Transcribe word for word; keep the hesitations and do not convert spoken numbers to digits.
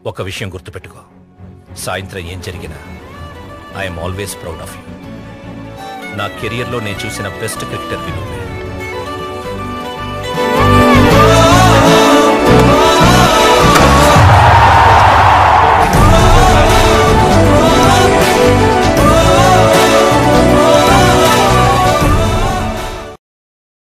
ఒక విషయం గుర్తుపెట్టుకో, సాయంత్రం ఏం జరిగినా I'm always proud of you. నా కెరియర్లో నేను చూసిన బెస్ట్ క్రికెటర్ వినువే.